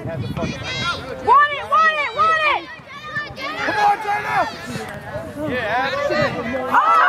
Want it, want it, want it! Come on, Dana! Yeah. Oh!